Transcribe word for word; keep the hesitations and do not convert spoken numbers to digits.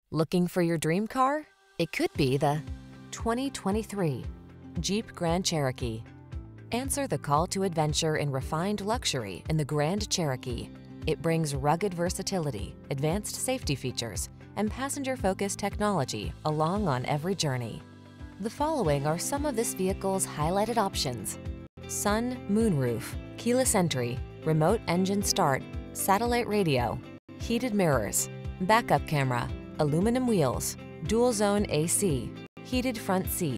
Looking for your dream car? It could be the twenty twenty-three Jeep Grand Cherokee. Answer the call to adventure in refined luxury in the Grand Cherokee. It brings rugged versatility, advanced safety features, and passenger-focused technology along on every journey. The following are some of this vehicle's highlighted options: sun, moonroof, keyless entry, remote engine start, satellite radio, heated mirrors, backup camera, aluminum wheels, dual zone A C, heated front seat,